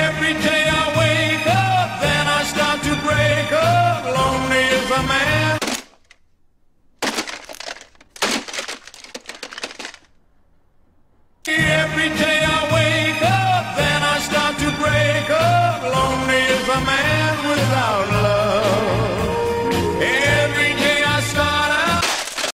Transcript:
Every day I wake up, then I start to break up. Lonely as a man. Every day